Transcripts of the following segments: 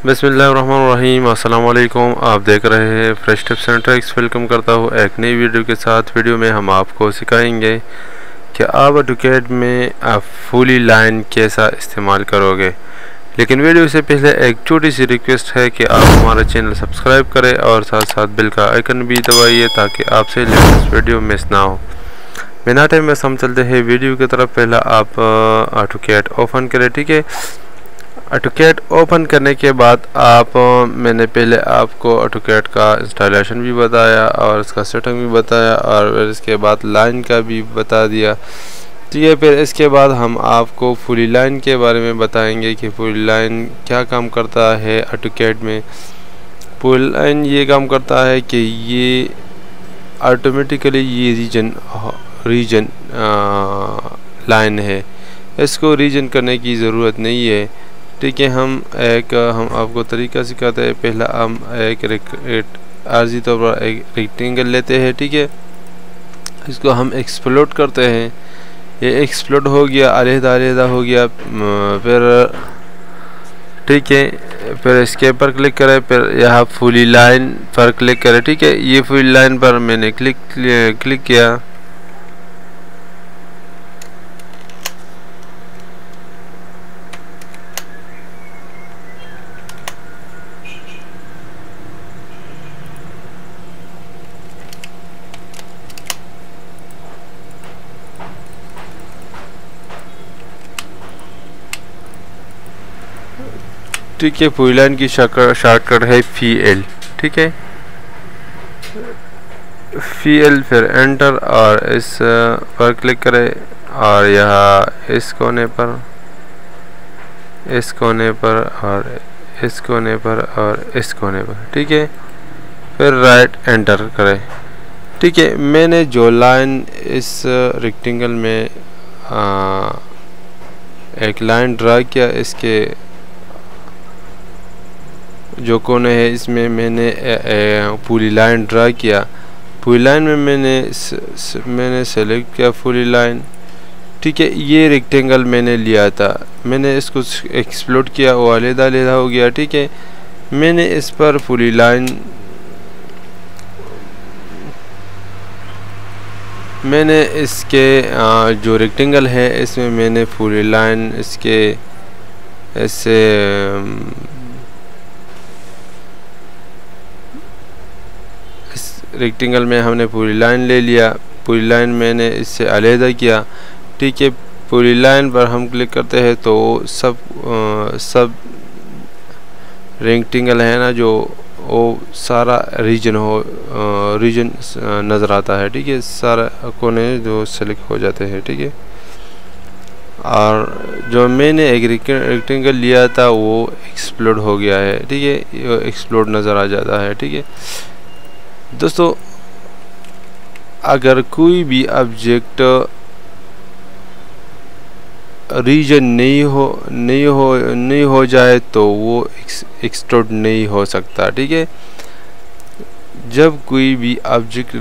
बिस्मिल्लाहिर्रहमानिर्रहीम। अस्सलाम वालेकुम। आप देख रहे हैं fresh tips and tricks. Welcome करता हूँ एक नई वीडियो के साथ। वीडियो में हम आपको सिखाएंगे कि आप AutoCAD में आप फुली लाइन कैसा इस्तेमाल करोगे। लेकिन वीडियो से पहले एक छोटी सी रिक्वेस्ट है कि आप हमारा चैनल सब्सक्राइब करें और साथ साथ बेल का आइकन भी दबाइए ताकि आपसे लेटेस्ट वीडियो मिस ना हो। बिना टाइम में हम चलते हैं वीडियो की तरफ। पहला आप AutoCAD ओपन करें, ठीक है। AutoCAD ओपन करने के बाद मैंने पहले आपको AutoCAD का इंस्टॉलेशन भी बताया और इसका सेटिंग भी बताया और फिर इसके बाद लाइन का भी बता दिया, ठीक है। फिर इसके बाद हम आपको फुली लाइन के बारे में बताएंगे कि फुली लाइन क्या काम करता है AutoCAD में। फुली लाइन ये काम करता है कि ये ऑटोमेटिकली ये रीजन लाइन है, इसको रीजन करने की ज़रूरत नहीं है, ठीक है। हम आपको तरीका सिखाते हैं। पहला हम एक आर्जी तौर पर एक रेक्टेंगल लेते हैं, ठीक है। इसको हम एक्सप्लोड करते हैं। ये एक्सप्लोड हो गया, अलग-अलग हो गया। फिर ठीक है, फिर इसके पर क्लिक करें, फिर यहाँ फुली लाइन पर क्लिक करें, ठीक है। ये फुली लाइन पर मैंने क्लिक किया। ठीक है, फुली लाइन की शॉर्टकट है FL, ठीक है। FL फिर एंटर और इस पर क्लिक करें और यहाँ इस कोने पर, इस कोने पर और इस कोने पर और इस कोने पर, ठीक है। फिर राइट एंटर करें, ठीक है। मैंने जो लाइन इस रेक्टेंगल में एक लाइन ड्रा किया, इसके जो कोने है इसमें मैंने पूरी लाइन ड्रा किया। पूरी लाइन में मैंने सेलेक्ट किया फुली लाइन, ठीक है। ये रेक्टेंगल मैंने लिया था, मैंने इसको एक्सप्लोड किया, वो अलग-अलग हो गया, ठीक है। मैंने इस पर फुली लाइन मैंने इसके जो रेक्टेंगल है इसमें मैंने फुली लाइन इसके ऐसे रेक्टेंगल में हमने पूरी लाइन ले लिया। पूरी लाइन मैंने इससे अलग किया, ठीक है। पूरी लाइन पर हम क्लिक करते हैं तो सब रेक्टेंगल है ना, जो वो सारा रीजन नज़र आता है, ठीक है। सारा कोने जो सेलेक्ट हो जाते हैं, ठीक है। और जो मैंने एक रेक्टेंगल लिया था वो एक्सप्लोड हो गया है, ठीक है। एक्सप्लोड नज़र आ जाता है, ठीक है। दोस्तों, अगर कोई भी ऑब्जेक्ट रीजन नहीं हो जाए तो वो एक्सट्रूड नहीं हो सकता, ठीक है। जब कोई भी ऑब्जेक्ट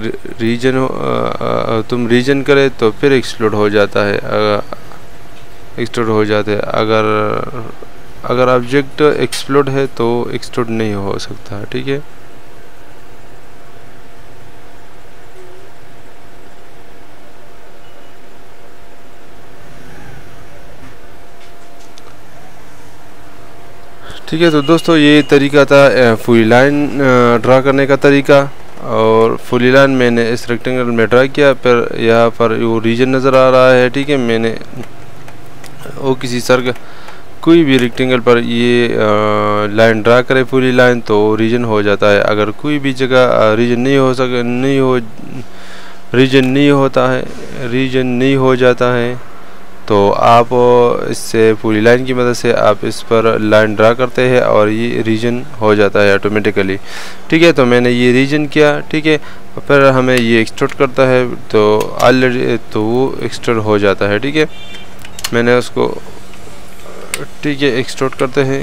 तुम रीजन करे तो फिर एक्सट्रूड हो जाता है, एक्सट्रूड हो जाते हैं। अगर ऑब्जेक्ट एक्सप्लोड है तो एक्सट्रूड नहीं हो सकता, ठीक है। ठीक है, तो दोस्तों ये तरीका था फुली लाइन ड्रा करने का तरीका। और फुली लाइन मैंने इस रेक्टेंगल में ड्रा किया, फिर यहाँ पर वो रीजन नज़र आ रहा है, ठीक है। मैंने वो किसी कोई भी रेक्टेंगल पर ये लाइन ड्रा करे फुली लाइन तो रीजन हो जाता है। अगर कोई भी जगह रीजन नहीं हो जाता है तो आप इससे पूरी लाइन की मदद से आप इस पर लाइन ड्रा करते हैं और ये रीजन हो जाता है ऑटोमेटिकली, ठीक है। तो मैंने ये रीजन किया, ठीक है। फिर हमें ये एक्सट्रूड करता है तो ऑलरेडी तो वो एक्सट्रूड हो जाता है, ठीक है। मैंने उसको, ठीक है, एक्सट्रूड करते हैं।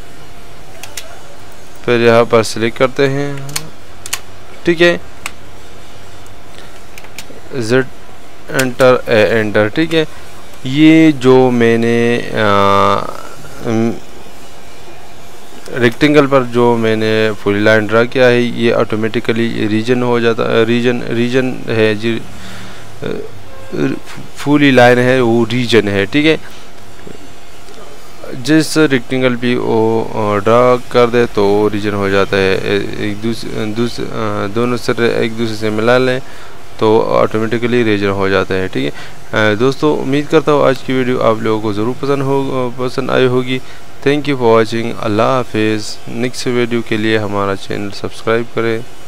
फिर यहाँ पर सिलेक्ट करते हैं, ठीक है। Z एंटर, ठीक है। ये जो मैंने रेक्टेंगल पर जो मैंने फुली लाइन ड्रा किया है ये ऑटोमेटिकली रीजन हो जाता है, रीजन है जी, फुली लाइन है वो रीजन है, ठीक है। जिस रेक्टेंगल भी वो ड्रा कर दे तो रीजन हो जाता है। एक दोनों सिरे एक दूसरे से मिला लें तो ऑटोमेटिकली रीजन हो जाता है, ठीक है। दोस्तों उम्मीद करता हूँ आज की वीडियो आप लोगों को ज़रूर पसंद आई होगी। Thank you for watching. अल्लाह हाफिज़। नेक्स्ट वीडियो के लिए हमारा चैनल सब्सक्राइब करें।